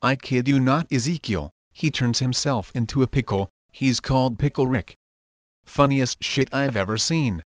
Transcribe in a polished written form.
I kid you not, Ezekiel, he turns himself into a pickle. He's called Pickle Rick. Funniest shit I've ever seen.